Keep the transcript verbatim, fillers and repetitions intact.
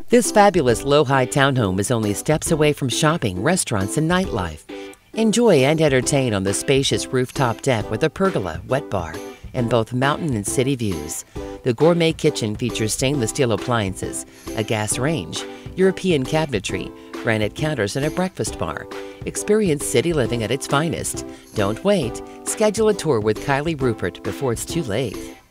This fabulous LoHi townhome is only steps away from shopping, restaurants, and nightlife. Enjoy and entertain on the spacious rooftop deck with a pergola, wet bar, and both mountain and city views. The gourmet kitchen features stainless steel appliances, a gas range, European cabinetry, granite counters, and a breakfast bar. Experience city living at its finest. Don't wait. Schedule a tour with Kylie Rupert before it's too late.